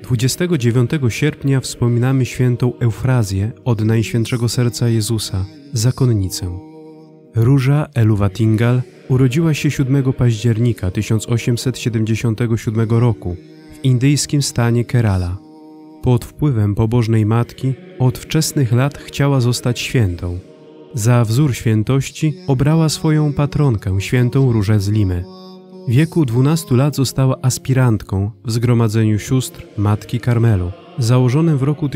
29 sierpnia wspominamy świętą Eufrazję od Najświętszego Serca Jezusa, zakonnicę. Róża Eluwatingal urodziła się 7 października 1877 roku w indyjskim stanie Kerala. Pod wpływem pobożnej matki od wczesnych lat chciała zostać świętą. Za wzór świętości obrała swoją patronkę, świętą Różę z Limy. W wieku 12 lat została aspirantką w Zgromadzeniu Sióstr Matki Karmelu, założonym w roku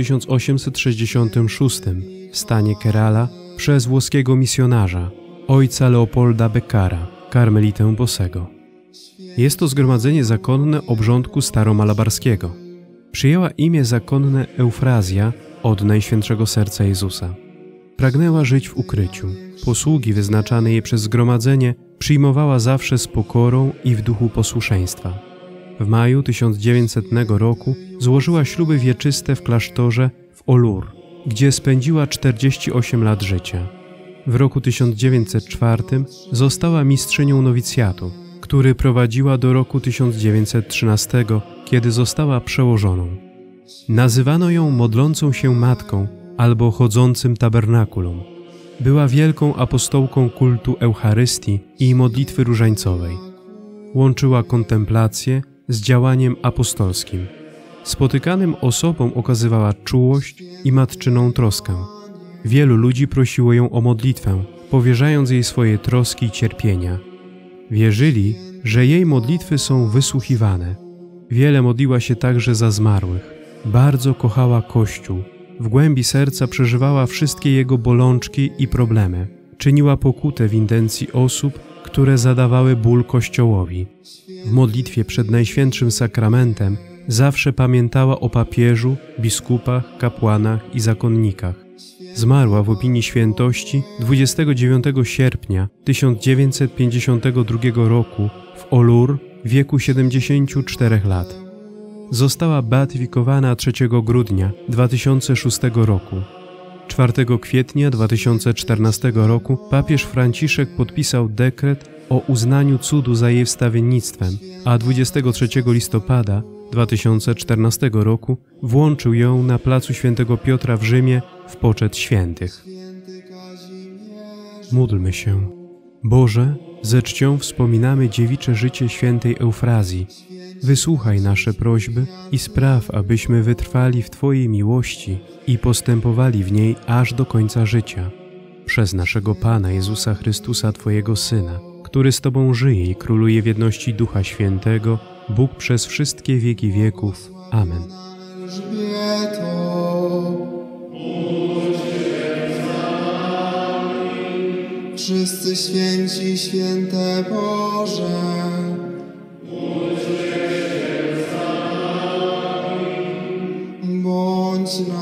1866 w stanie Kerala przez włoskiego misjonarza, ojca Leopolda Beccara, karmelitę bosego. Jest to zgromadzenie zakonne obrządku staromalabarskiego. Przyjęła imię zakonne Eufrazja od Najświętszego Serca Jezusa. Pragnęła żyć w ukryciu. Posługi wyznaczane jej przez zgromadzenie przyjmowała zawsze z pokorą i w duchu posłuszeństwa. W maju 1900 roku złożyła śluby wieczyste w klasztorze w Olur, gdzie spędziła 48 lat życia. W roku 1904 została mistrzynią nowicjatu, który prowadziła do roku 1913, kiedy została przełożoną. Nazywano ją modlącą się matką albo chodzącym tabernakulum. Była wielką apostołką kultu Eucharystii i modlitwy różańcowej. Łączyła kontemplację z działaniem apostolskim. Spotykanym osobom okazywała czułość i matczyną troskę. Wielu ludzi prosiło ją o modlitwę, powierzając jej swoje troski i cierpienia. Wierzyli, że jej modlitwy są wysłuchiwane. Wiele modliła się także za zmarłych. Bardzo kochała Kościół. W głębi serca przeżywała wszystkie jego bolączki i problemy. Czyniła pokutę w intencji osób, które zadawały ból Kościołowi. W modlitwie przed Najświętszym Sakramentem zawsze pamiętała o papieżu, biskupach, kapłanach i zakonnikach. Zmarła w opinii świętości 29 sierpnia 1952 roku w Olur w wieku 74 lat. Została beatyfikowana 3 grudnia 2006 roku. 4 kwietnia 2014 roku papież Franciszek podpisał dekret o uznaniu cudu za jej wstawiennictwem, a 23 listopada 2014 roku włączył ją na placu Świętego Piotra w Rzymie w poczet świętych. Módlmy się. Boże, ze czcią wspominamy dziewicze życie świętej Eufrazji. Wysłuchaj nasze prośby i spraw, abyśmy wytrwali w Twojej miłości i postępowali w niej aż do końca życia. Przez naszego Pana Jezusa Chrystusa, Twojego Syna, który z Tobą żyje i króluje w jedności Ducha Świętego, Bóg przez wszystkie wieki wieków. Amen. Wszyscy święci, święte Boże, bądź